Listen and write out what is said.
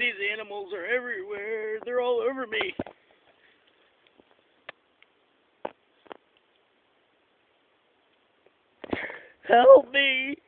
These animals are everywhere. They're all over me. Help me.